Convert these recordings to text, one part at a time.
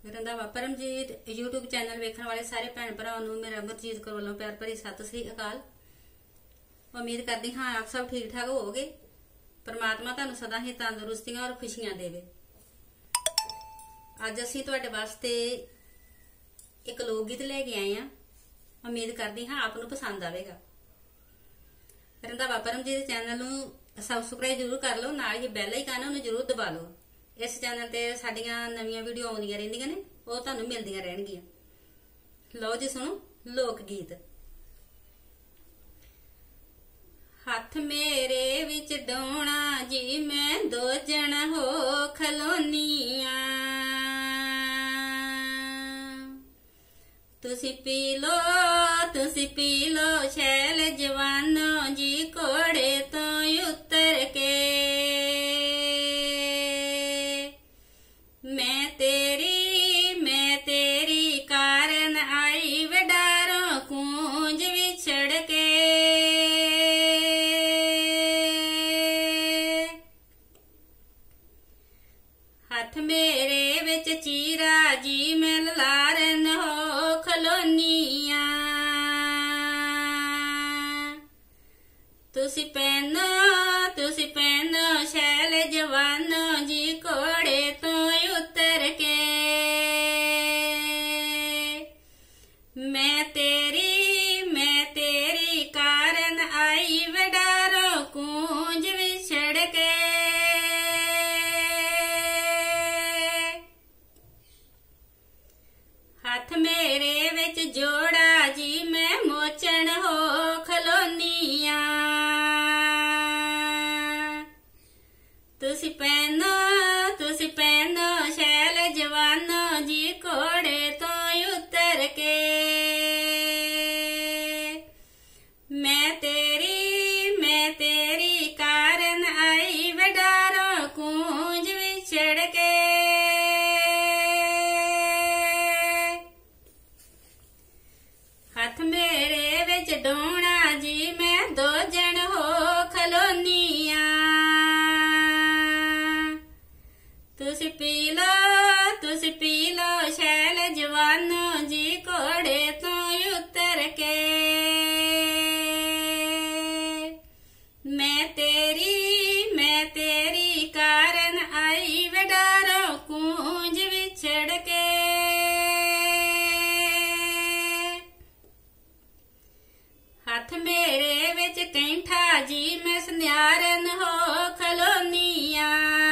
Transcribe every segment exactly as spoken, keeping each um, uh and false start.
Randhawa Paramjit YouTube channel वेखण वाले सारे भैन भरावां नूं मेरा अमरजीत कौर वालों प्यार भरी सत श्री अकाल। उम्मीद करती हाँ आप सब ठीक ठाक होवोगे। परमात्मा तुहानूं सदा ही तंदुरुस्तियां और खुशियां देवे। अज असीं तुहाडे वास्ते एक लोक गीत लेके आए हैं। उम्मीद करती हाँ आप नूं पसंद आवेगा। रंधावा परमजीत चैनल नूं सबसक्राइब जरूर कर लो, नाल ही बैल आइकन नूं जरूर दबा लो। इस चैनल ते साडियां नवीं वीडियो आउंदियां रहिंदियां ने, वो तुहानूं मिलदियां रहणगियां। लो जी सुनो लोक गीत। हथ मेरे विच डोणा जी मैं दो जण हो खलोनिया, तुसी पी लो तुसी पी लो छैल जवानो जी घोड़े तो उतर के। मैं तेरी मैं तेरी कारण आई वडारों कूंज विछड़ के। हथ मेरे विच चीरा जी मैं लारन हो खलोनिया, तुसी पहनो तुसी पहनो शैल जवानो जी घोड़े तो उतर के। मैं तेरी मैं तेरी कारण आई वडारों कूंज विछड़ के। हथ मेरे विच जोड़ा जी मैं मोचन हो खलोनिया, तुसी पहनो तुसी पहनो शैल जवानो जी घोड़े तो उतर के। मैं तेरी मैं तेरी कारण आई वडारों कूंज विछड़ के। हथ मेरे विच डोणा जी मैं दो जण हो खलोनिया, तुसी पी लो तुसी पी लो शैल जवानो जी घोड़े तो उतर के। मैं तेरी मैं तेरी कारण आई वडारों कूंज विछड़ के। हथ मेरे विच कैंठा जी मैं सन्यारन हो खलोनिया,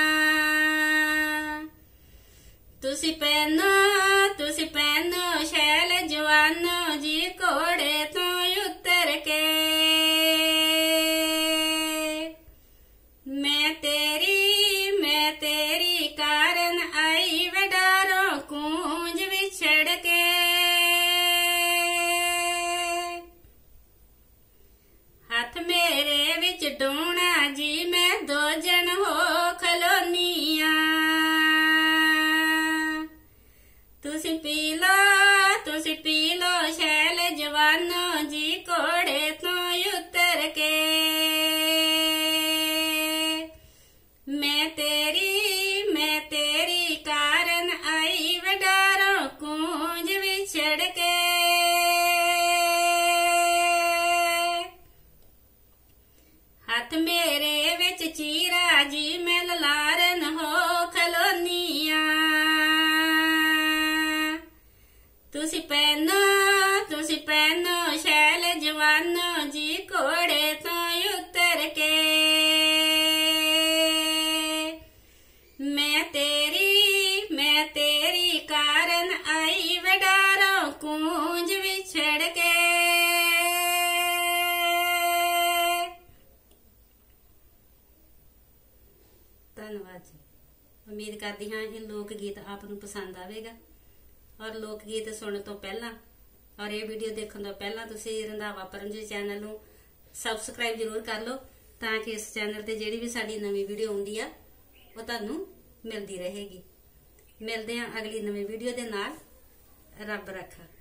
तुसी पहनो तुसी पहनो शैल जवानो जी घोड़े तो उतर के। मैं तेरी मैं तेरी कारण आई वडारों कूंज विछड़ के। हथ मेरे विच डोणा जी मैं दो जण हो खलोनिया, तुसी पी लो तुसी पी लो शैल जवानो जी घोड़े तो उतर के। मैं तेरी मैं तेरी कारण आई वडारों कूंज विछड़ के। हथ मेरे विच चीरा जी मैं लारन हो खलोनिया, तुसी पहनो तुसी पहनो शैल जवानो जी घोड़े तो उतर के। मैं तेरी मैं तेरी कारण आई वडारों कूंज विछड़ के। धन्यवाद जी। उम्मीद करती हाँ ये लोक गीत आप नूं पसंद आवेगा। और लोक गीत सुनने तो पहला और ये वीडियो देखने तो पहला तुसी रंधावा परमजीत चैनल नूं सबसक्राइब जरूर कर लो, ताकि इस चैनल ते जिहड़ी भी साडी नवीं वीडियो आउंदी आ वो तुहानूं मिलदी रहेगी। मिलदे हां अगली नवीं वीडियो दे नाल। रब रखा।